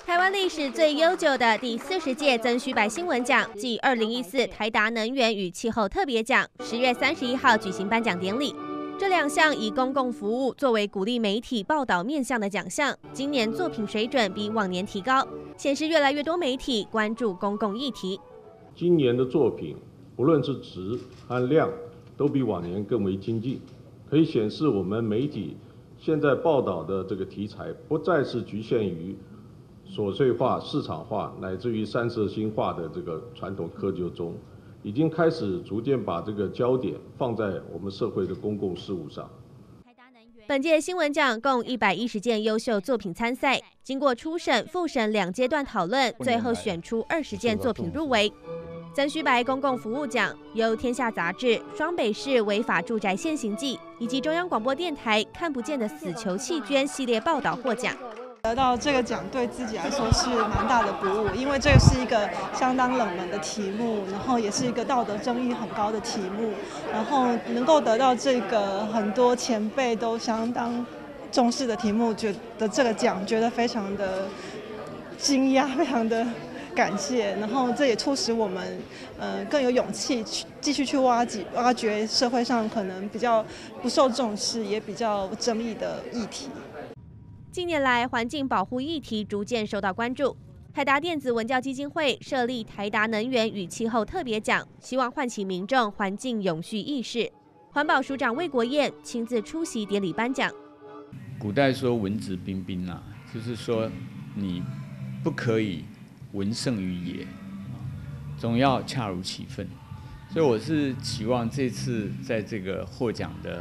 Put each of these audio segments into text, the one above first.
台湾历史最悠久的第40届曾须白新闻奖暨2014台达能源与气候特别奖10月31号举行颁奖典礼。这两项以公共服务作为鼓励媒体报道面向的奖项，今年作品水准比往年提高，显示越来越多媒体关注公共议题。 今年的作品，不论是质和量，都比往年更为精进，可以显示我们媒体现在报道的这个题材不再是局限于琐碎化、市场化，乃至于三色星化的这个传统窠臼中，已经开始逐渐把这个焦点放在我们社会的公共事务上。 本届新闻奖共110件优秀作品参赛，经过初审、复审2阶段讨论，最后选出20件作品入围。曾须白公共服务奖由天下杂志、双北市违法住宅现行记以及中央广播电台看不见的死囚弃捐系列报道获奖。 得到这个奖对自己来说是蛮大的鼓舞，因为这个是一个相当冷门的题目，然后也是一个道德争议很高的题目，然后能够得到这个很多前辈都相当重视的题目，觉得这个奖觉得非常的惊讶，非常的感谢，然后这也促使我们更有勇气继续去挖掘社会上可能比较不受重视也比较争议的议题。 近年来，环境保护议题逐渐受到关注。台达电子文教基金会设立台达能源与气候特别奖，希望唤起民众环境永续意识。环保署长魏国燕亲自出席典礼颁奖。 古代说文质彬彬啊，就是说你不可以文胜于野，总要恰如其分。所以我是期望这次在这个获奖的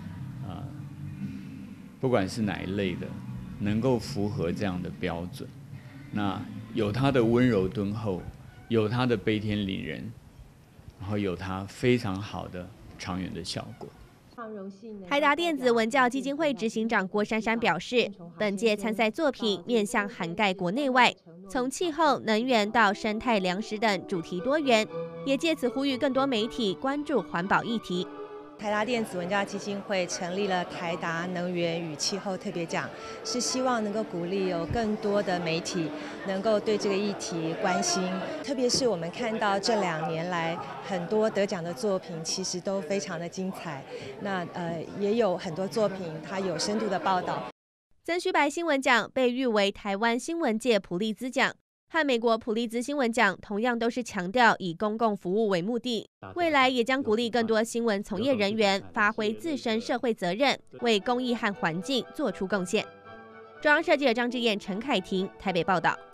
不管是哪一类的，能够符合这样的标准。那有它的温柔敦厚，有它的悲天悯人，然后有它非常好的长远的效果。 台达电子文教基金会执行长郭珊珊表示，本届参赛作品面向涵盖国内外，从气候、能源到生态、粮食等主题多元，也借此呼吁更多媒体关注环保议题。 台达电子文教基金会成立了台达能源与气候特别奖，是希望能够鼓励有更多的媒体能够对这个议题关心，特别是我们看到这2年来很多得奖的作品其实都非常的精彩，那也有很多作品它有深度的报道。 曾须白新闻奖被誉为台湾新闻界普利兹奖，和美国普利兹新闻奖同样都是强调以公共服务为目的，未来也将鼓励更多新闻从业人员发挥自身社会责任，为公益和环境做出贡献。中央社记者张志燕、陈凯婷台北报道。